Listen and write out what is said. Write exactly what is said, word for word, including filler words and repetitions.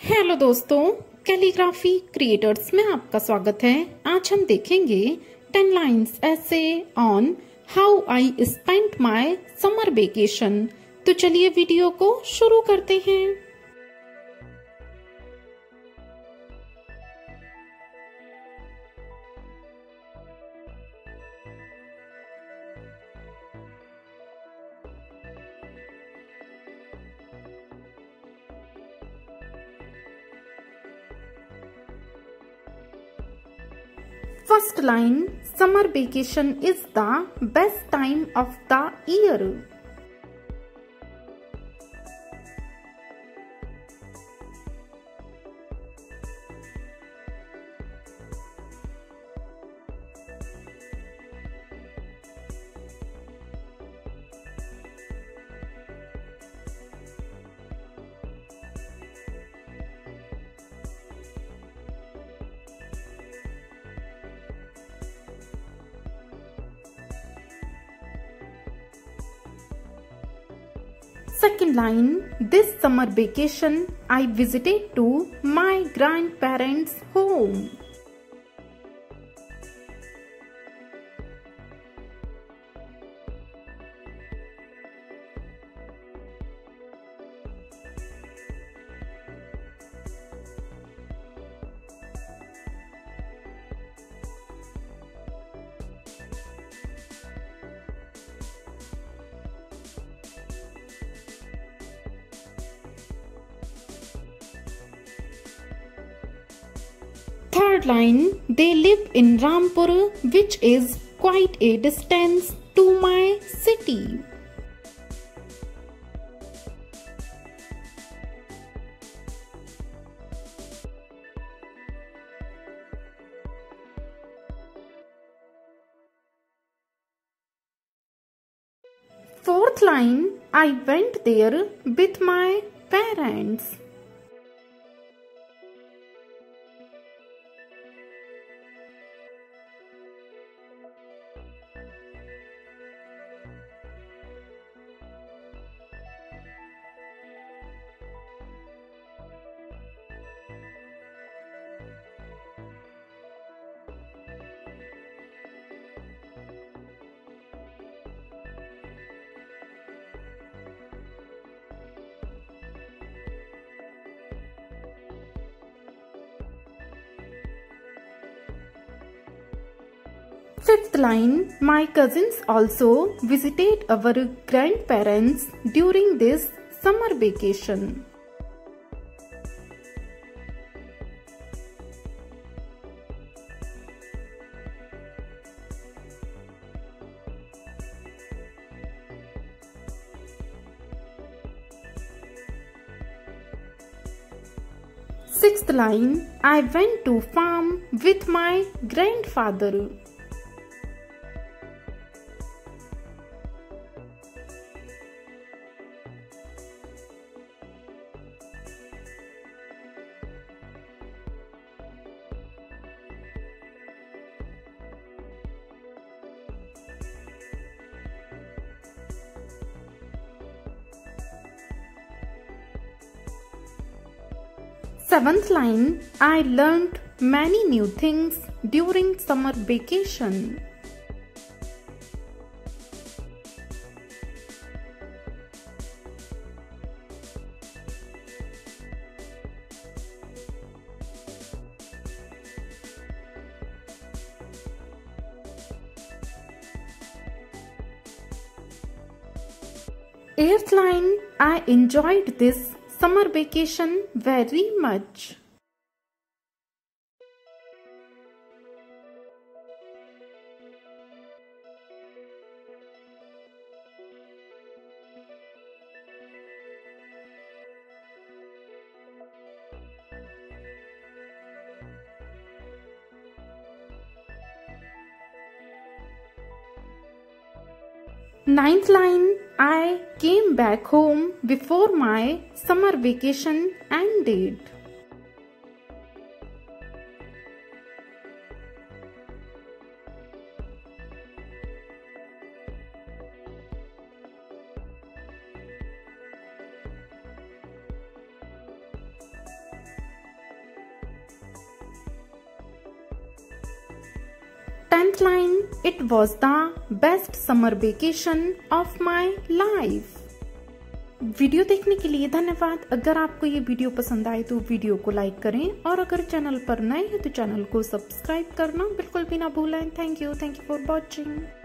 Hello दोस्तों, calligraphy creators में आपका स्वागत है। आज हम देखेंगे ten lines essay on how I spent my summer vacation. तो चलिए वीडियो को शुरू करते हैं। First line, summer vacation is the best time of the year. Second line, this summer vacation I visited to my grandparents' home. Third line, they live in Rampur, which is quite a distance to my city. Fourth line, I went there with my parents. Fifth line, my cousins also visited our grandparents during this summer vacation. Sixth line, I went to farm with my grandfather. Seventh line, I learned many new things during summer vacation. Eighth line, I enjoyed this summer vacation very much. Ninth line, I came back home before my summer vacation ended. Tenth line, it was the best summer vacation of my life. Video देखने के लिए धन्यवाद। अगर आपको ये video पसंद आए तो वीडियो को लाइक करें और अगर चैनल पर नए हैं तो चैनल को सब्सक्राइब करना बिल्कुल भी ना भूलें। Thank you thank you for watching.